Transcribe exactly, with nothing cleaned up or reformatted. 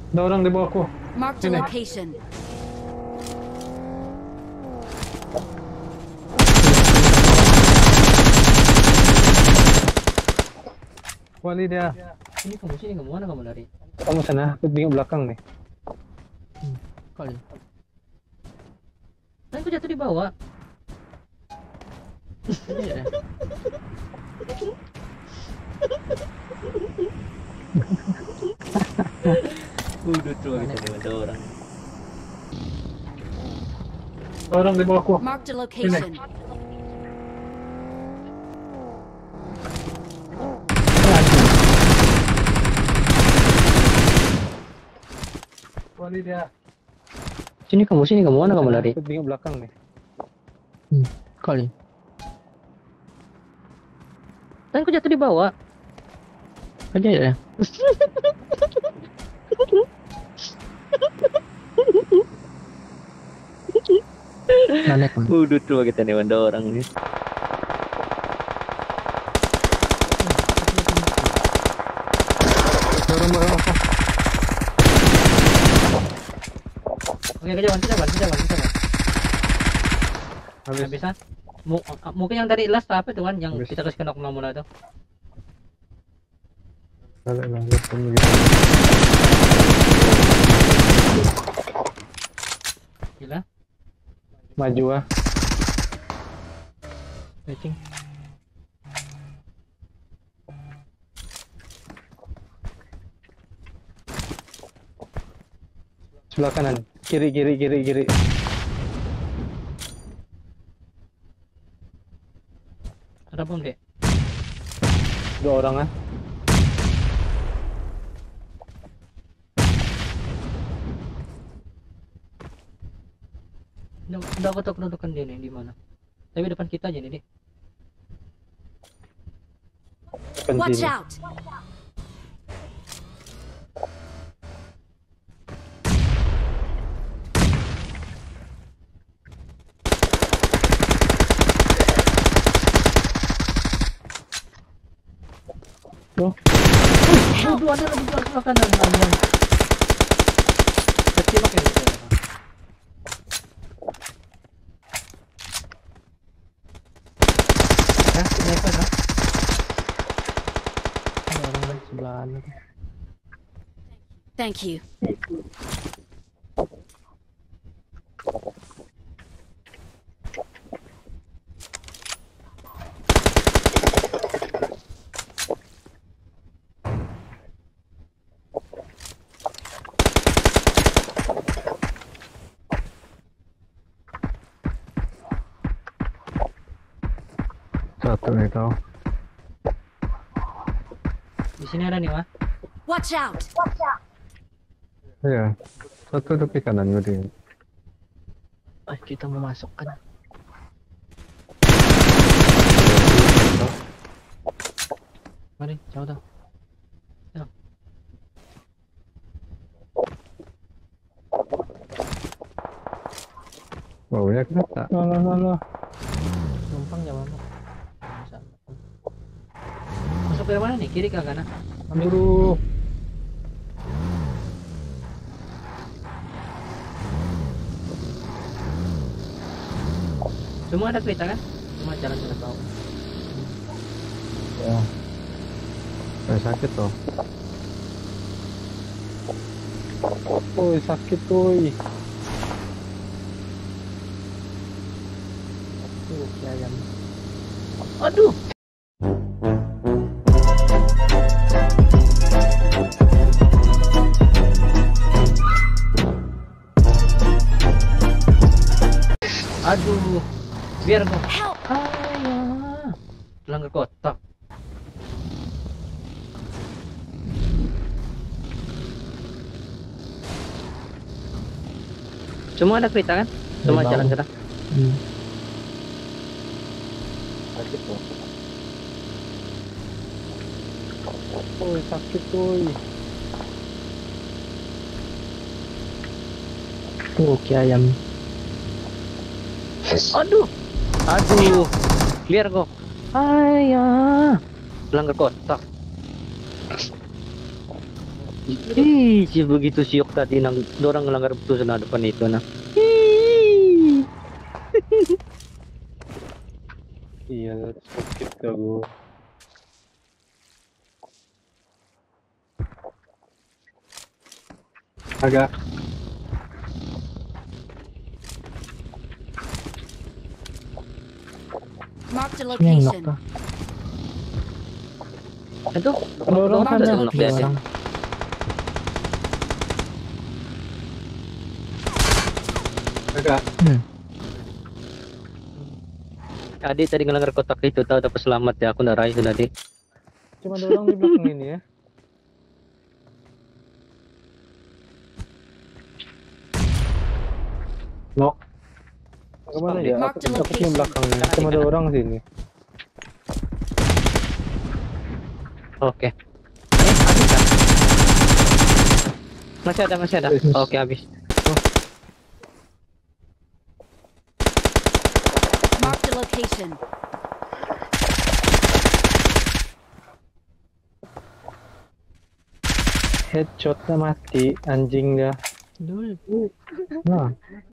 Ada orang di bawahku. Marked a Sini. location. Wali dia. Sini kamu, sini kamu, mana kamu lari? Kamu sana, aku bingung belakang nih. Hmm, kali. Kan aku jatuh di bawah. Iya. Udah tuh kita ada orang. Ada orang di bawahku. Marked a location. Wali dia. Sini kamu, sini kamu, mana kamu lari? Aku bingung belakang nih. Hmm, kali. Kan aku jatuh di bawah. Aja ya. Nanek. Udah tuh kita nih ada orang nih. Orang barang apa? Oke, kejauhan, kejauhan, kejauhan, kejauhan. Habis. Habisan? M mungkin yang dari last apa tuh kan yang Habis. kita kasih kena mula-mula tuh. Kalau lah, lihat begitu. Gila. Maju ah. Matching. Sebelah kanan. Kiri, kiri, kiri, kiri. Ada bom deh. Dua orang ah. Udah, udah aku tahu kedudukan dia nih di mana. Tapi depan kita aja nih, Dik. Depan Watch sini. out! Tuh. Aduh, ada lagi dua sebelah kanan. Ayam. Kecil pakai gitu. Ya, sniper kan? Ada orang lagi sebelahan lagi. Thank you. Satu nih kau. Di sini ada nih, Wah. Watch out! Iya. Satu tepi kanan berarti. Ah, kita mau masuk kan. Mari, jauh dah. Ya. Baunya kereta. Alah, alah. Numpang ya, Mama. Masuk dari mana nih? Kiri ke kanan? Buru. Semua ada kereta kan? Cuma jalan-jalan bawah. Ya. Saya sakit toh. Oi, sakit oi. Tuh, ayam. Aduh. Aduh. Biar gua. Help! Ayah. Pelanggar kotak. Cuma ada kereta kan? Cuma Di jalan bawah. kita. Hmm. Sakit toh. Oi, sakit oi. Tuh, ki ayam. Aduh. Aduh. Clear kok. Ayah. Pelanggar kotak. Ih, si begitu siok tadi nang dorang ngelanggar putusan na depan itu nah. Ih. Iya, skip ka gue. Agak. Marked a Yang location. ka. Itu Ada orang ada sana. tuh, lihat ya. Orang. Agak. Hmm. Adi tadi ngelanggar kotak itu tahu dapat selamat ya aku narahin itu tadi. Cuma ada orang di belakang ini ya. Nok. Kemana ya? Mark Aku, the aku di location. belakangnya. Cuma ada orang sini. Oke. Eh, habis kan? Masih ada, masih ada. Yes. Oke, habis. Marked a location. Headshotnya mati, anjing dah. Nah.